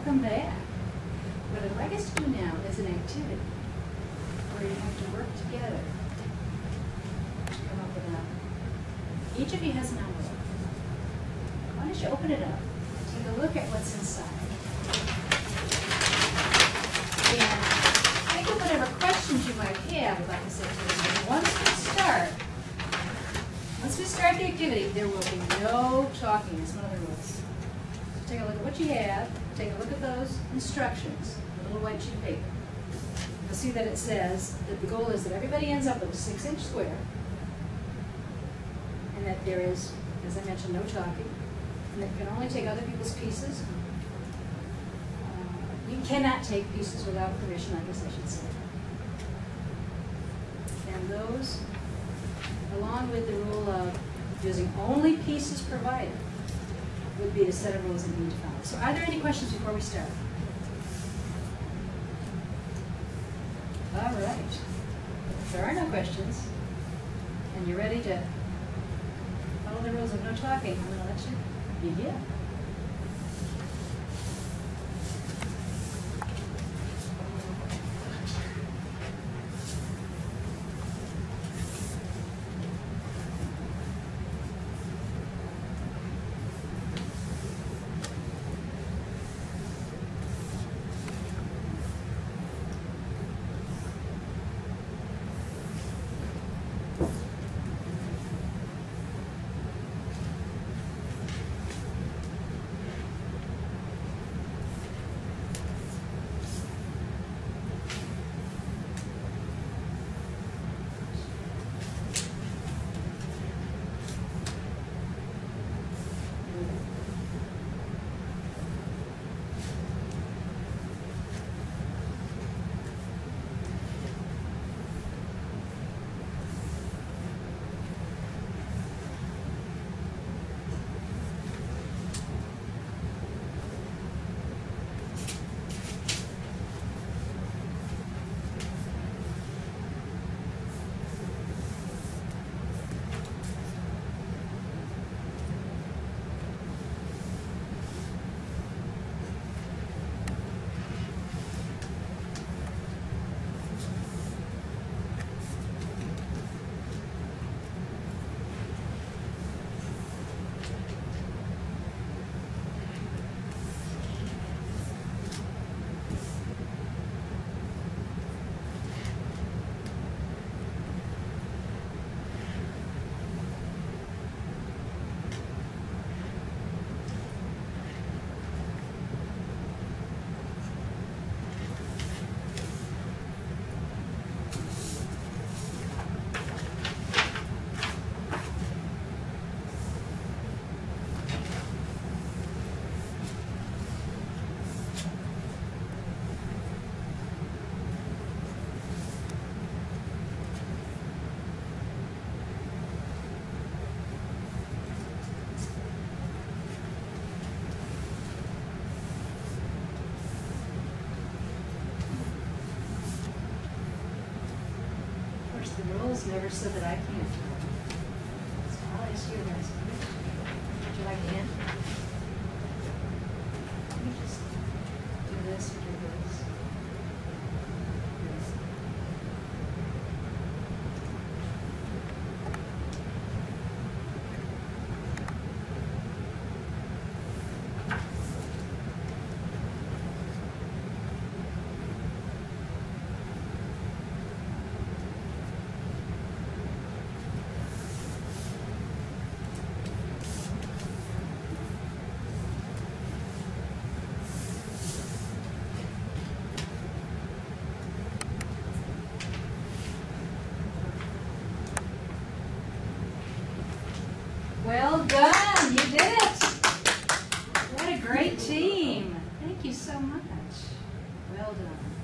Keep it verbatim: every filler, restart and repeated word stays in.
welcome back. What I'd like us to do now is an activity where you have to work together to come up with a... Each of you has an envelope. Why don't you open it up and take a look at what's inside. And think of whatever questions you might have about this activity. Once we start, once we start the activity, there will be no talking. It's one of the rules. So take a look at what you have. Take a look at those instructions, the little white sheet of paper. You'll see that it says that the goal is that everybody ends up with a six-inch square, and that there is, as I mentioned, no talking, and that you can only take other people's pieces. Uh, you cannot take pieces without permission, I guess I should say. And those, along with the rule of using only pieces provided, would be the set of rules that you need to follow. So are there any questions before we start? All right. If there are no questions, and you're ready to follow the rules of no talking, I'm going to let you begin. The rules never said that I can't. So I'll ask you guys. Would you like to end? Let me just do this and do this. This. Well done, you did it. What a great team. Thank you so much. Well done.